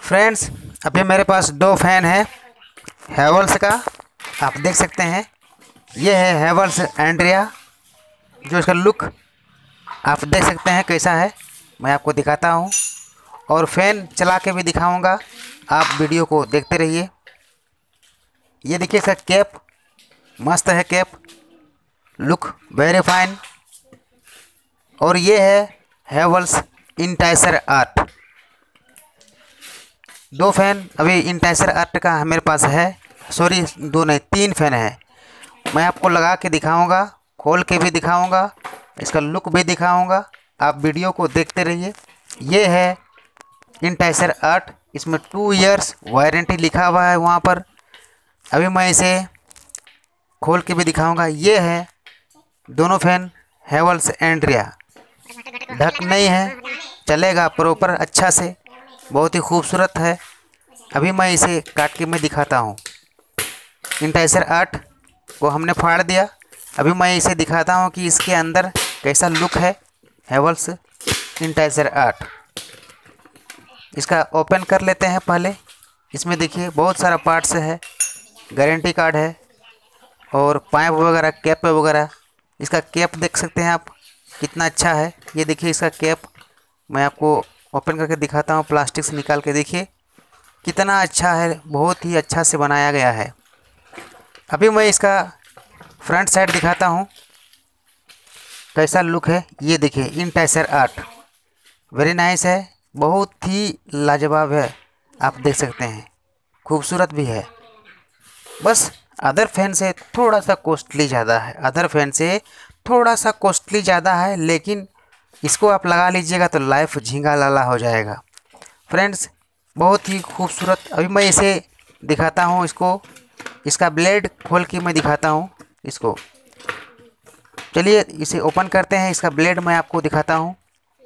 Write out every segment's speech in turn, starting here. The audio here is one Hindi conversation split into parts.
फ्रेंड्स, अभी मेरे पास दो फैन है हैवेल्स का। आप देख सकते हैं, ये है हैवेल्स एंड्रिया। जो इसका लुक आप देख सकते हैं कैसा है, मैं आपको दिखाता हूँ और फैन चला के भी दिखाऊंगा। आप वीडियो को देखते रहिए। ये देखिए इसका कैप, मस्त है कैप, लुक वेरी फाइन। और ये है हैवेल्स इंटाइसर आर्ट। दो फैन अभी इंटाइसर आर्ट का मेरे पास है, सॉरी दो नहीं तीन फैन है। मैं आपको लगा के दिखाऊंगा, खोल के भी दिखाऊंगा, इसका लुक भी दिखाऊंगा। आप वीडियो को देखते रहिए। ये है इंटाइसर आर्ट, इसमें 2 इयर्स वारंटी लिखा हुआ है वहाँ पर। अभी मैं इसे खोल के भी दिखाऊंगा। ये है दोनों फैन हैवेल्स एंड्रिया। ढक नहीं है, चलेगा प्रॉपर अच्छा से, बहुत ही खूबसूरत है। अभी मैं इसे काट के मैं दिखाता हूँ। इंटाइसर आर्ट को हमने फाड़ दिया। अभी मैं इसे दिखाता हूँ कि इसके अंदर कैसा लुक है हैवेल्स इंटाइसर आर्ट। इसका ओपन कर लेते हैं पहले। इसमें देखिए बहुत सारा पार्ट्स है, गारंटी कार्ड है और पाइप वगैरह, कैप वगैरह। इसका कैप देख सकते हैं आप कितना अच्छा है। ये देखिए इसका कैप, मैं आपको ओपन करके दिखाता हूँ। प्लास्टिक से निकाल के देखिए कितना अच्छा है, बहुत ही अच्छा से बनाया गया है। अभी मैं इसका फ्रंट साइड दिखाता हूँ कैसा लुक है। ये देखिए इंटाइसर आर्ट, वेरी नाइस है, बहुत ही लाजवाब है। आप देख सकते हैं खूबसूरत भी है। बस अदर फैन से थोड़ा सा कॉस्टली ज़्यादा है, अदर फैन से थोड़ा सा कॉस्टली ज़्यादा है, लेकिन इसको आप लगा लीजिएगा तो लाइफ झींगा लाला हो जाएगा। फ्रेंड्स, बहुत ही खूबसूरत। अभी मैं इसे दिखाता हूँ, इसका ब्लेड खोल के मैं दिखाता हूँ इसको। चलिए इसे ओपन करते हैं। इसका ब्लेड मैं आपको दिखाता हूँ।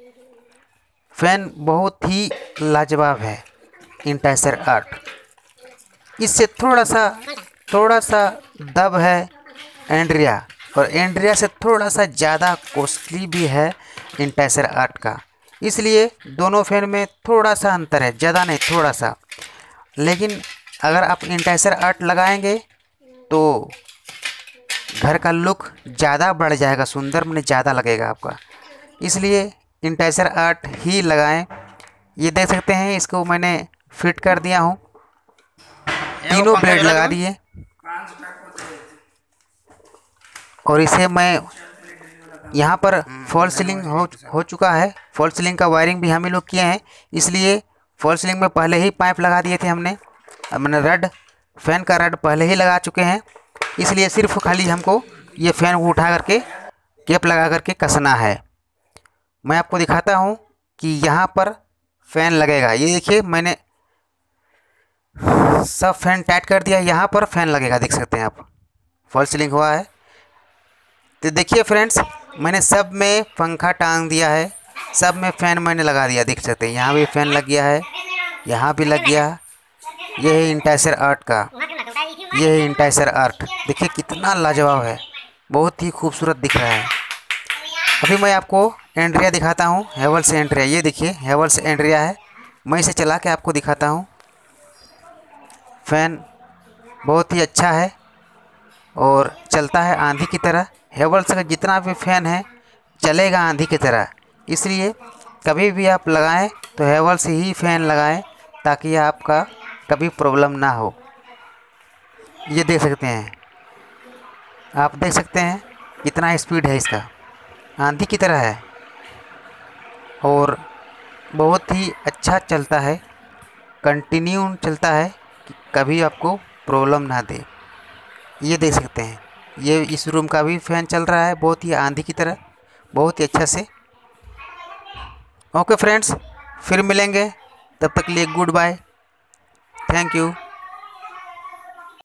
फैन बहुत ही लाजवाब है इंटाइसर आर्ट। इससे थोड़ा सा दब है एंड्रिया, और एंड्रिया से थोड़ा सा ज़्यादा कॉस्टली भी है इंटाइसर आर्ट का। इसलिए दोनों फैन में थोड़ा सा अंतर है, ज़्यादा नहीं, थोड़ा सा। लेकिन अगर आप इंटाइसर आर्ट लगाएंगे तो घर का लुक ज़्यादा बढ़ जाएगा, सुंदर में ज़्यादा लगेगा आपका। इसलिए इंटाइसर आर्ट ही लगाएं। ये देख सकते हैं, इसको मैंने फिट कर दिया हूँ, तीनों ब्लेड लगा दिए। और इसे मैं यहाँ पर फॉल सीलिंग हो चुका है। फॉल सीलिंग का वायरिंग भी हम ही लोग किए हैं, इसलिए फॉल सीलिंग में पहले ही पाइप लगा दिए थे हमने रड, फैन का रड पहले ही लगा चुके हैं। इसलिए सिर्फ खाली हमको ये फैन को उठा करके कैप लगा करके कसना है। मैं आपको दिखाता हूँ कि यहाँ पर फैन लगेगा। ये देखिए मैंने सब फैन टाइट कर दिया, यहाँ पर फैन लगेगा, देख सकते हैं आप, फॉल सीलिंग हुआ है। तो देखिए फ्रेंड्स, मैंने सब में पंखा टांग दिया है, सब में फैन मैंने लगा दिया, देख सकते हैं। यहाँ भी फैन लग गया है, यहाँ भी लग गया। ये है इंटाइसर आर्ट का, ये है इंटाइसर आर्ट। देखिए कितना लाजवाब है, बहुत ही खूबसूरत दिख रहा है। अभी मैं आपको एंड्रिया दिखाता हूँ, हैवेल्स एंड्रिया। ये देखिए हैवेल्स एंड्रिया है, मैं इसे चला के आपको दिखाता हूँ। फैन बहुत ही अच्छा है और चलता है आंधी की तरह। हैवेल्स का जितना भी फैन है चलेगा आंधी की तरह। इसलिए कभी भी आप लगाएं तो हैवेल्स ही फैन लगाएं, ताकि आपका कभी प्रॉब्लम ना हो। ये देख सकते हैं, आप देख सकते हैं कितना स्पीड है इसका, आंधी की तरह है और बहुत ही अच्छा चलता है, कंटिन्यू चलता है कि कभी आपको प्रॉब्लम ना दे। ये देख सकते हैं, ये इस रूम का भी फैन चल रहा है बहुत ही आंधी की तरह, बहुत ही अच्छा से। ओके फ्रेंड्स, फिर मिलेंगे, तब तक के लिए गुड बाय, थैंक यू।